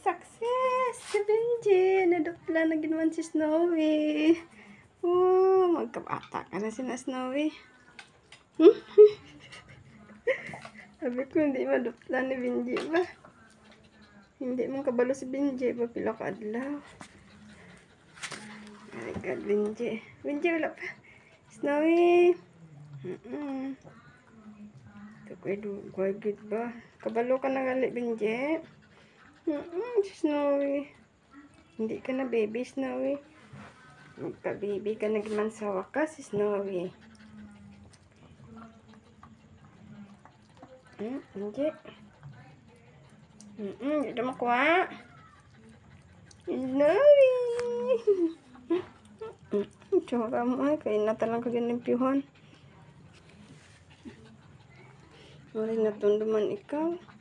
success! Si Benji! Nadupla na ginawan si Snowy. Oh, magkabata ka na si na Snowy. Sabi ko, hindi madupla ni Benji ba? Hindi mong kabalo si Benji ba? Pila ka adlaw. Oh my God, Benji. Benji, wala pa. Snowy. Ito ko good ba? Kabalo ka na gali, Benji. Si Snowy. Hindi ka na baby, Snowy. Magpa-baby ka na giman sa wakas, si Snowy. Benji. Hindi na makuha. Snowy. Tsura mo ay, kaya na talang kaganimpihan. Wala na tunduman ikaw.